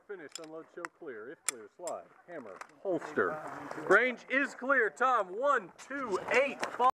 finished. Unload, show clear. If clear, slide. Hammer, holster. Range is clear. Tom, 1, 2, 8, 5.